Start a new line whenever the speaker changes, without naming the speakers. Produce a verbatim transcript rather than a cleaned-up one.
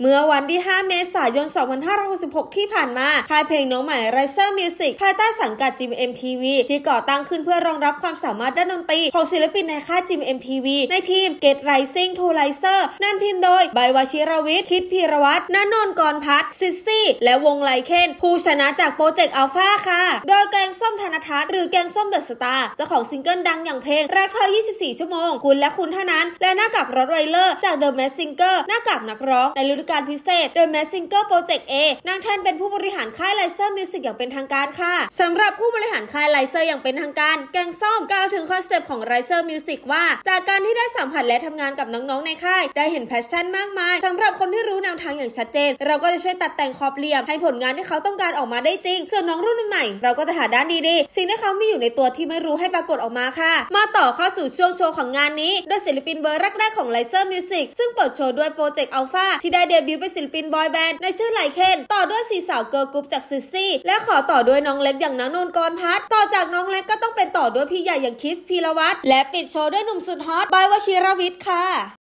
เมื่อวันที่ห้าเมษายนสองพันห้าร้อยหกสิบหกที่ผ่านมาค่ายเพลงน้องใหม่ Riser Music ภายใต้สังกัด จิม เอ็ม ที วี ที่ก่อตั้งขึ้นเพื่อรองรับความสามารถด้านดนตรีของศิลปินในค่าย จิม เอ็ม ที วี ในทีม Get Rising to Riser นำทีมโดยใบวชิรวิทย์ คิดพีรวัฒน์ ณนนท์ กรพัฒน์ ซิสซี่และวงไลเคนผู้ชนะจากโปรเจกต์อัลฟาค่ะโดยแกงส้มธนทัศน์หรือแกงส้มเดอะสตาร์เจ้าของซิงเกิลดังอย่างเพลงรักเธอยี่สิบสี่ชั่วโมงคุณและคุณเท่านั้นและหน้ากากรถไวเลอร์จาก The Masked Singer หน้ากากนักร้องในฤดูกาลพิเศษ The Masked Singer Project A นางแทนเป็นผู้บริหารค่าย Riser Music อย่างเป็นทางการค่ะสำหรับผู้บริหารค่าย Riser อย่างเป็นทางการแกงส้มกล่าวถึงคอนเซปต์ของ Riser Music ว่าจากการที่ได้สัมผัสและทำงานกับน้องๆในค่ายได้เห็นแพชชั่นมากมายสำหรับคนที่รู้แนวทางอย่างชัดเจนเราก็จะช่วยตัดแต่งขอบเหลี่ยมให้ผลงานที่เขาต้องการออกมาได้จริงส่วนน้องรุ่นใหม่เราก็จะหาด้านดีๆสิ่งที่เขามีอยู่ในตัวที่ไม่รู้ให้ปรากฏออกมาค่ะมาต่อเข้าสู่ช่วงโชว์ของงานนี้โดยศิลปินเบอร์แรกๆของ Riser Music ซึ่งเปิดโชว์ด้วยโปรเจกต์อัลฟาที่ได้เดบิวต์เป็นศิลปินบอยแบนด์ในชื่อไลเคนต่อด้วยสี่สาวเกิร์ลกรุ๊ปจากซิสซี่และขอต่อด้วยน้องเล็กอย่างณนนท์ กรพัฒน์ต่อจากน้องเล็กก็ต้องเป็นต่อด้วยพี่ใหญ่อย่างคิสพีรวัฒน์และปิดโชว์ด้วยหนุ่มสุดฮอตบอยวชิรวิทย์ค่ะ